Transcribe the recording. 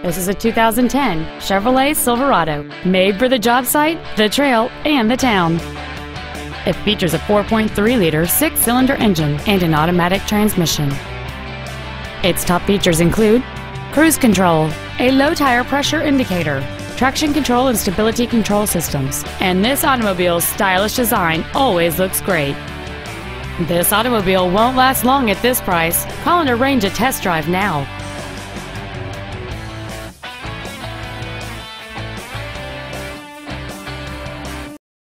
This is a 2010 Chevrolet Silverado, made for the job site, the trail, and the town. It features a 4.3-liter six-cylinder engine and an automatic transmission. Its top features include cruise control, a low tire pressure indicator, traction control and stability control systems, and this automobile's stylish design always looks great. This automobile won't last long at this price. Call and arrange a test drive now.